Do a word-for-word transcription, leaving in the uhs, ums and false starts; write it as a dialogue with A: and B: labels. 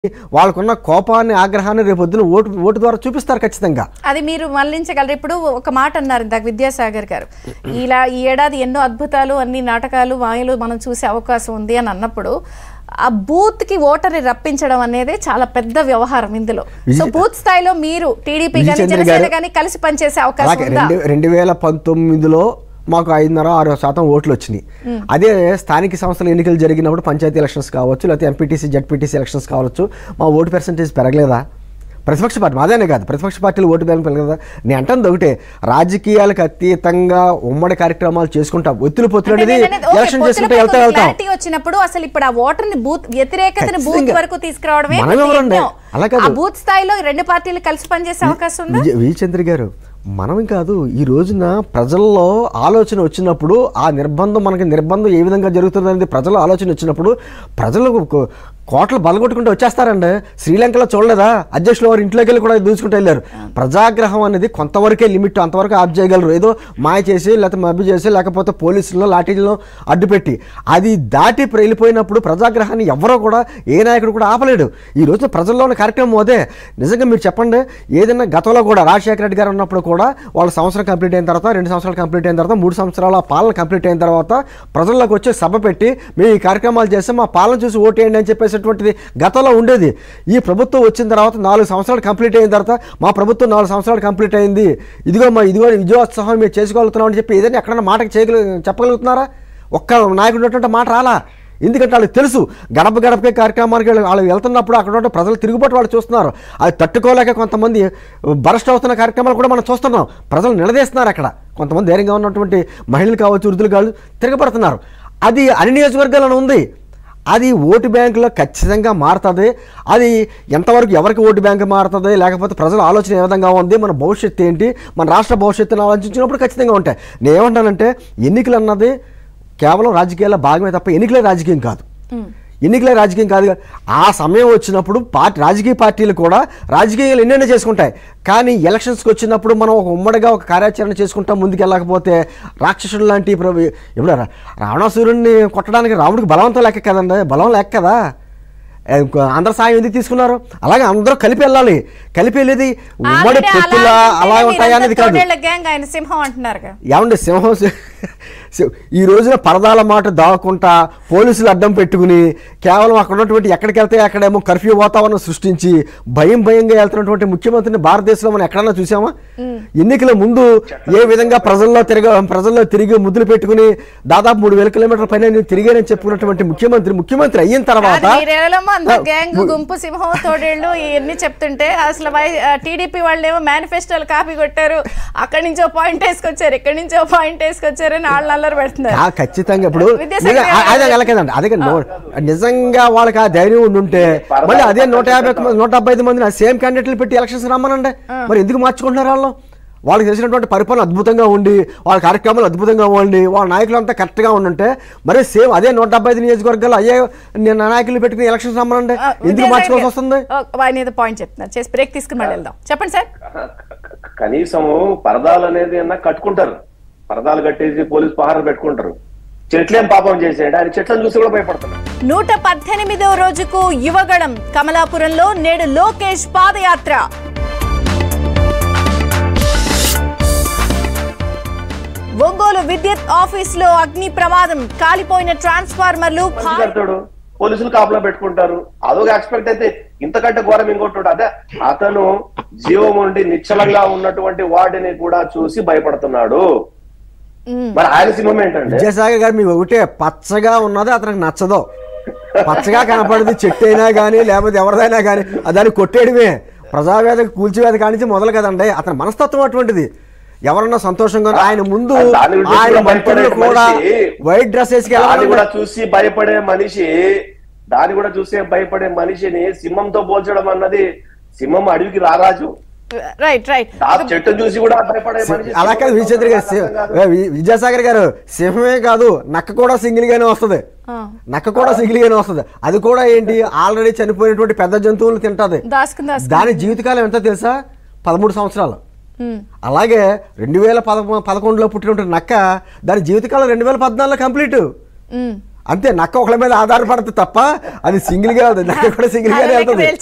A: వాళ్ళకున్న కోపాన్ని ఆగ్రహాన్ని రేపొద్దున ఓటు ఓటు ద్వారా చూపిస్తారు ఖచ్చితంగా.
B: అది మీరు మళ్లించగలరు. ఇప్పుడు ఒక మాట అన్నారు ఇందాక విద్యాసాగర్ గారు, ఇలా ఈ ఏడాది ఎన్నో అద్భుతాలు అన్ని నాటకాలు మాయలు మనం చూసే అవకాశం ఉంది అని అన్నప్పుడు ఆ బూత్ కి ఓటర్ని రప్పించడం అనేది చాలా పెద్ద వ్యవహారం ఇందులో. సో బూత్ స్థాయిలో మీరు టీడీపీ కానీ జనసేన కానీ కలిసి పనిచేసే అవకాశం ఉందా?
A: రెండు వేల పంతొమ్మిదిలో మాకు ఐదున్నర ఆరు శాతం ఓట్లు వచ్చినాయి. అదే స్థానిక సంస్థల ఎన్నికలు జరిగినప్పుడు పంచాయతీ ఎలక్షన్స్ కావచ్చు, లేకపోతే ఎంపీటీసీ జడ్పీటీసీ ఎలక్షన్స్ కావచ్చు, మా ఓటు పర్సెంటేజ్ పెరగలేదా? ప్రతిపక్ష పార్టీ మాదేనే కాదు, ప్రతిపక్ష పార్టీలు ఓటు బ్యాంక్ పెరగలేదా? నేను అంటుంది ఒకటే, రాజకీయాలకు అతీతంగా ఉమ్మడి కార్యక్రమాలు చేసుకుంటాం. ఒత్తులు పొత్తులు అనేది ఎలక్షన్ చేసుకుంటే వెళ్తా వెళ్తాం
B: వచ్చినప్పుడు అసలు ఇప్పుడు ఆ ఓటర్ని బూత్ వ్యతిరేకతను బూత్ వరకు తీసుకురావడమే
A: అలాగే
B: బూత్ స్థాయిలో రెండు పార్టీలు కలిసి పనిచేసే అవకాశం ఉంది.
A: విజయచంద్ర గారు, మనం కాదు, ఈ రోజున ప్రజల్లో ఆలోచన వచ్చినప్పుడు ఆ నిర్బంధం మనకి నిర్బంధం ఏ విధంగా జరుగుతుంది అనేది ప్రజల ఆలోచన వచ్చినప్పుడు ప్రజలు కోట్లు బలగొట్టుకుంటూ వచ్చేస్తారండి. శ్రీలంకలో చూడలేదా, అధ్యక్షులు వారు ఇంట్లోకి వెళ్ళి కూడా దూచుకుంటూ వెళ్ళారు. ప్రజాగ్రహం అనేది కొంతవరకే లిమిట్, అంతవరకు ఆఫ్ చేయగలరు. ఏదో మాయ చేసి లేకపోతే మబ్బి చేసి లేకపోతే పోలీసులను లాఠీలను అడ్డుపెట్టి అది దాటి వెళ్ళిపోయినప్పుడు ప్రజాగ్రహాన్ని ఎవరో కూడా ఏ నాయకుడు కూడా ఆపలేడు. ఈ రోజున ప్రజల్లో ఉన్న కార్యక్రమం అదే. నిజంగా మీరు చెప్పండి, ఏదైనా గతంలో కూడా రాజశేఖర రెడ్డి గారు ఉన్నప్పుడు కూడా వాళ్ళు సంవత్సరం కంప్లీట్ అయిన తర్వాత, రెండు సంవత్సరాలు కంప్లీట్ అయిన తర్వాత, మూడు సంవత్సరాల పాలన కంప్లీట్ అయిన తర్వాత ప్రజల్లోకి వచ్చి సభ పెట్టి మేము ఈ కార్యక్రమాలు చేస్తే మా పాలన చూసి ఓటేయండి అని చెప్పేసేటువంటిది గతంలో ఉండేది. ఈ ప్రభుత్వం వచ్చిన తర్వాత నాలుగు సంవత్సరాలు కంప్లీట్ అయిన తర్వాత మా ప్రభుత్వం నాలుగు సంవత్సరాలు కంప్లీట్ అయింది, ఇదిగో మా ఇదిగో విజయోత్సవం మేము చేసుకోగలుగుతున్నాం అని చెప్పి ఏదైనా ఎక్కడన్నా మాటకి చేయగల చెప్పగలుగుతున్నారా? ఒక్క నాయకుడు ఉన్నటువంటి మాట రాలా. ఎందుకంటే వాళ్ళకి తెలుసు, గడప గడపకే కార్యక్రమానికి వాళ్ళు వెళ్తున్నప్పుడు అక్కడ ఉన్న ప్రజలు తిరుగుబాటు వాళ్ళు చూస్తున్నారు. అది తట్టుకోలేక కొంతమంది బరస్ట్ అవుతున్న కార్యక్రమాలు కూడా మనం చూస్తున్నాం. ప్రజలు నిలదీస్తున్నారు. అక్కడ కొంతమంది ధైర్యంగా ఉన్నటువంటి మహిళలు కావచ్చు, వృద్ధులు కావచ్చు, తిరగబడుతున్నారు. అది అన్ని నియోజకవర్గాలను ఉంది. అది ఓటు బ్యాంకులో ఖచ్చితంగా మారుతుంది. అది ఎంతవరకు ఎవరికి ఓటు బ్యాంకు మారుతుంది, లేకపోతే ప్రజల ఆలోచన ఏ విధంగా ఉంది, మన భవిష్యత్తు ఏంటి, మన రాష్ట్ర భవిష్యత్తును ఆలోచించినప్పుడు ఖచ్చితంగా ఉంటాయి. నేను ఏమంటానంటే, ఎన్నికలు అన్నది కేవలం రాజకీయాల భాగమే తప్ప ఎన్నికలే రాజకీయం కాదు. ఎన్నికలే రాజకీయం కాదు. ఆ సమయం వచ్చినప్పుడు పార్టీ రాజకీయ పార్టీలు కూడా రాజకీయాలు ఎన్నెన్నో చేసుకుంటాయి. కానీ ఎలక్షన్స్కి వచ్చినప్పుడు మనం ఒక ఉమ్మడిగా ఒక కార్యాచరణ చేసుకుంటాం. ముందుకు వెళ్ళకపోతే రాక్షసుడు లాంటి ఇప్పుడు రావణాసురుడిని కొట్టడానికి రాముడికి బలవంతం లెక్క కదండి, బలం లెక్క కదా. అందరు సాయం ఎందుకు తీసుకున్నారు? అలాగే అందరూ కలిపి వెళ్ళాలి. కలిపి వెళ్ళేది ఉమ్మడి పొత్తులా అలా ఉంటాయా అనేది కాదు. ఏమండి, సింహం ఈ రోజున పరదాల మాట దాక్కుంటా పోలీసులు అడ్డం పెట్టుకుని కేవలం అక్కడ ఉన్నటువంటి ఎక్కడికి వెళ్తే అక్కడేమో కర్ఫ్యూ వాతావరణం సృష్టించి భయం భయంగా వెళ్తున్నటువంటి ముఖ్యమంత్రిని భారతదేశంలో మనం ఎక్కడన్నా చూసామా? ఎన్నికల ముందు ఏ విధంగా ప్రజల్లో తిరగ ప్రజల్లో తిరిగి ముద్దులు పెట్టుకుని దాదాపు మూడు వేల కిలోమీటర్ల పైన నేను తిరిగానని చెప్పుకున్నటువంటి ముఖ్యమంత్రి ముఖ్యమంత్రి అయిన తర్వాత
B: గుంపు సింహం తోడేళ్ళు ఇవన్నీ చెప్తుంటే అసలు టీడీపీ వాళ్ళు ఏమో మేనిఫెస్టోలు కాపీ కొట్టారు, అక్కడి నుంచో పాయింట్ వేసుకొచ్చారు, ఇక్కడి నుంచో పాయింట్ వేసుకొచ్చారు అని వాళ్ళు అల్లరి పెడుతున్నారు.
A: ఖచ్చితంగా ఇప్పుడు అదే వెళ్ళకదండి. అదే నిజంగా వాళ్ళకి ఆ ధైర్యం ఉండుంటే మళ్ళీ అదే నూట యాభై నూట డెబ్బై ఐదు మంది సేమ్ క్యాండిడేట్లు పెట్టి ఎలక్షన్స్ రమ్మనండి. మరి ఎందుకు మార్చుకుంటున్నారు వాళ్ళు? వాళ్ళకి తెలిసినటువంటి పరిపాలన అద్భుతంగా ఉండి, వాళ్ళ కార్యక్రమాలు అద్భుతంగా ఉండి, వాళ్ళ నాయకులు అంతా కరెక్ట్గా ఉండుంటే మరి సేమ్ అదే నూట డెబ్బై ఐదు నియోజకవర్గాలు అయ్యే నాయకులు పెట్టుకుని ఎలక్షన్స్ రమ్మనండి. ఎందుకు మార్చుకోవాల్సి వస్తుంది?
B: పాయింట్ చెప్తున్నారు, చేసి బ్రేక్ తీసుకుని మళ్ళీ వెళ్దాం. చెప్పండి సార్.
C: కనీసం పరదాలు అనేది కట్టుకుంటారు, పరదాలు కట్టేసి పోలీసు పహారాలు పెట్టుకుంటారు. చెట్లేం పాపం చేసేయండి, ఆయన చెట్లను చూసి కూడా భయపడుతున్నారు.
B: నూట పద్దెనిమిదవ రోజుకు యువగళం కమలాపురంలో నేడు లోకేష్ పాదయాత్ర. ఒంగోలు విద్యుత్ ఆఫీస్ లో అగ్ని ప్రమాదం, కాలిపోయిన ట్రాన్స్ఫార్మర్లు.
C: పోలీసులు కాపలా పెట్టుకుంటారు. అదొక ఎక్స్పెక్ట్ అయితే ఇంతకంటే ఘోరం ఇంకోటి అదే, అతను జీవం ఉండి నిశ్చలంగా ఉన్నటువంటి వాటిని కూడా చూసి భయపడుతున్నాడు. మరి ఆయన సింహం ఏంటంటే
A: విజయసాగర్ గారు, మీకు ఒకటే, పచ్చగా ఉన్నది అతనికి నచ్చదు. పచ్చగా కనపడేది చెట్టు అయినా కానీ లేకపోతే ఎవరిదైనా కానీ దాన్ని కొట్టేయడమే. ప్రజావేద కూల్చివేద కానించి మొదలు కదండి. అతని మనస్తత్వం అటువంటిది. ఎవరన్నా సంతోషంగా ఆయన ముందు ఆయన మంత్రులు కూడా వైట్ డ్రెస్ వేసుకెళ్ళాలి
C: కూడా చూసి భయపడే మనిషి, దాన్ని కూడా చూసే భయపడే మనిషిని సింహంతో పోల్చడం అన్నది, సింహం అడవికి రారాజు. చెట్టు చూసి కూడా భయపడే మనిషి.
A: అలా కాదు విజయచంద్ర గారు, విద్యాసాగర్ గారు, సింహమే కాదు నక్క కూడా సింగిల్ గానే వస్తుంది. నక్క కూడా సింగిల్ గానే వస్తుంది. అది కూడా ఏంటి, ఆల్రెడీ చనిపోయినటువంటి పెద్ద జంతువులు తింటది. దాని జీవితకాలం ఎంత తెలుసా? పదమూడు సంవత్సరాలు. అలాగే రెండు వేల పద పదకొండులో పుట్టినటువంటి నక్క దాని జీవితకాలం రెండు వేల పద్నాలుగులో కంప్లీట్. అంతే, నక్క ఒకళ్ళ మీద ఆధారపడుతుంది తప్ప అది సింగిల్ గా నక్క కూడా సింగిల్ గానే వెళ్తుంది.